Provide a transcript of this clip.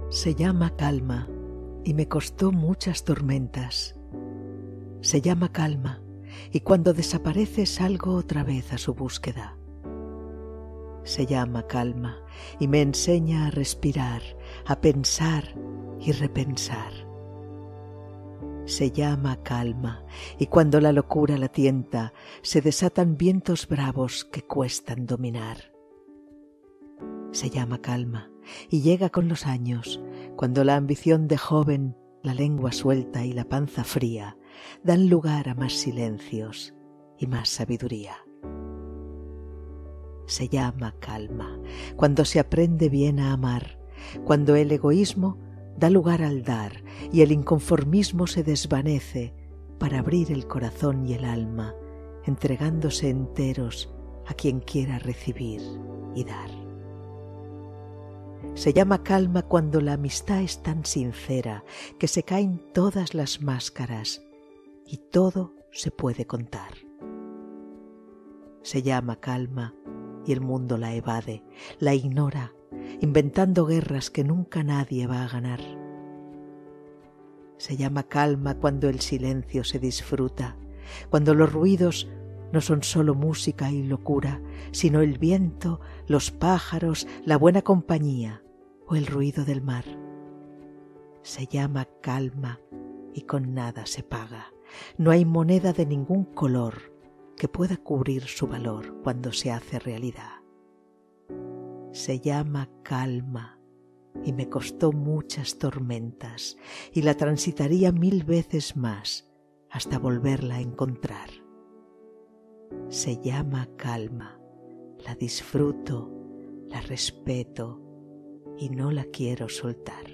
Se llama calma y me costó muchas tormentas. Se llama calma y cuando desaparece salgo otra vez a su búsqueda. Se llama calma y me enseña a respirar, a pensar y repensar. Se llama calma y cuando la locura la tienta se desatan vientos bravos que cuestan dominar. Se llama calma y llega con los años, cuando la ambición de joven, la lengua suelta y la panza fría dan lugar a más silencios y más sabiduría. Se llama calma cuando se aprende bien a amar, cuando el egoísmo da lugar al dar y el inconformismo se desvanece para abrir el corazón y el alma, entregándose enteros a quien quiera recibir y dar. Se llama calma cuando la amistad es tan sincera que se caen todas las máscaras y todo se puede contar. Se llama calma y el mundo la evade, la ignora, inventando guerras que nunca nadie va a ganar. Se llama calma cuando el silencio se disfruta, cuando los ruidos no son solo música y locura, sino el viento, los pájaros, la buena compañía o el ruido del mar. Se llama calma y con nada se paga. No hay moneda de ningún color que pueda cubrir su valor cuando se hace realidad. Se llama calma y me costó muchas tormentas y la transitaría 1000 veces más hasta volverla a encontrar. Se llama calma, la disfruto, la respeto y no la quiero soltar.